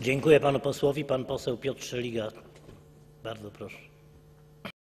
Dziękuję panu posłowi. Pan poseł Piotr Szeliga. Bardzo proszę.